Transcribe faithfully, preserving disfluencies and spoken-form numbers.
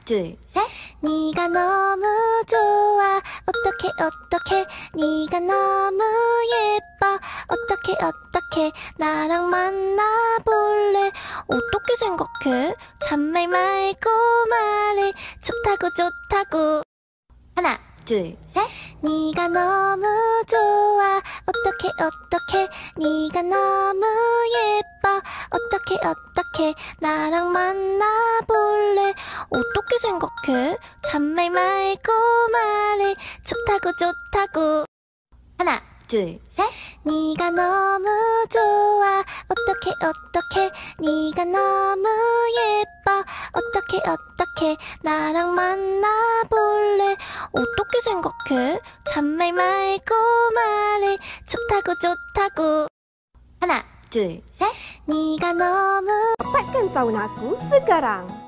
둘, 셋. 네가 너무 좋아. 어떡해 어떡해. 네가 너무 예뻐. 어떡해 어떡해. 나랑 만나볼래. 어떻게 생각해? 잔말 말고 말해. 좋다고 좋다고. 하나 둘, 셋. 네가 너무 좋아. 어떡해 어떡해. 네가 너무 예뻐. 어떡해 어떡해. 나랑 만나볼래. 어떻게 생각해? 잔말 말고 말해. 좋다고 좋다고. 하나 둘, 셋. 네가 너무 좋아. 어떡해 어떡해. 네가 너무 예뻐. 어떡해 어떡해. 나랑 만나볼래. 어떻게 생각해? 잔말 말고 말해. 좋다고 좋다고. 하나 둘, 셋. 네가 너무 Dapatkan sauna aku sekarang.